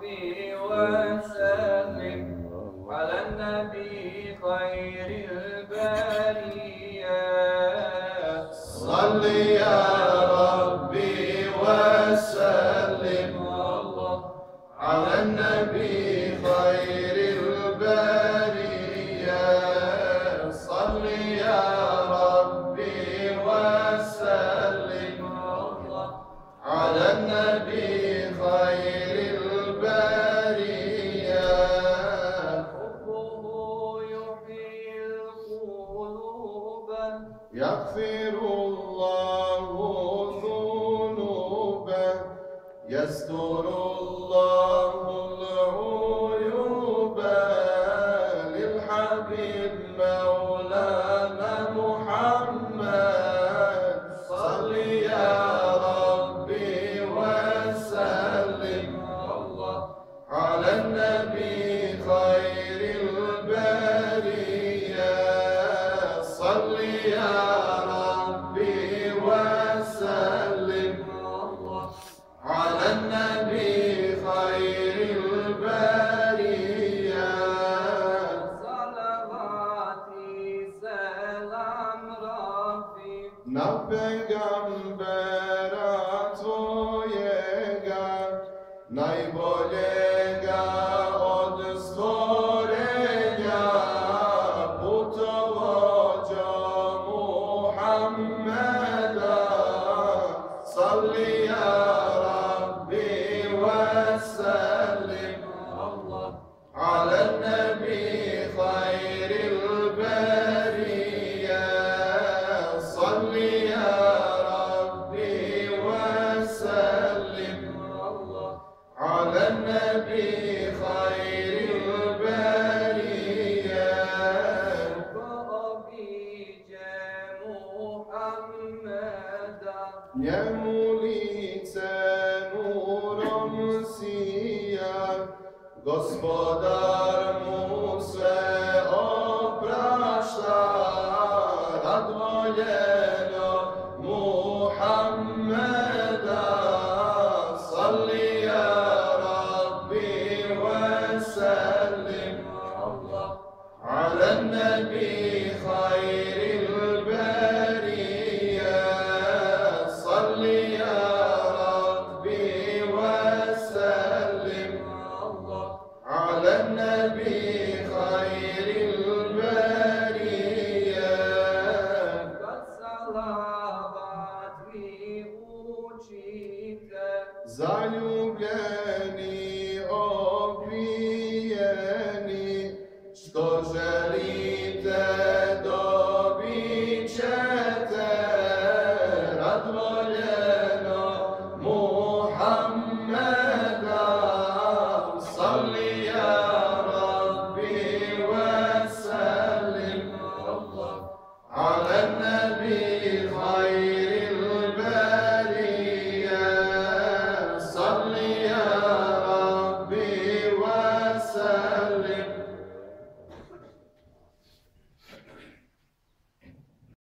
ربي وسلم على النبي خير البرية. صل يا ربي وسلم على النبي خير البرية. صل يا ربي وسلم على النبي خير البرية. حبه يحيي القلوب يغفر الله ذنوبا يستر الله العيوب للحبيب مولانا محمد. صل يا ربي وسلم على النبي خير البرية. صل يا ربي وسلم على النبي خير البرية. صلواتي سلام ربي Na pegambera tvojega, najboljega od stvorenja, putovođo Muhammeda. Salli ya Rabbi wasallim ala nabi khairil bariyah. Salli ya Rabbi wasallim ala nabi khairil bariyah. Bobiće Muhammeda Njemu lice nurom sija, gospodar mu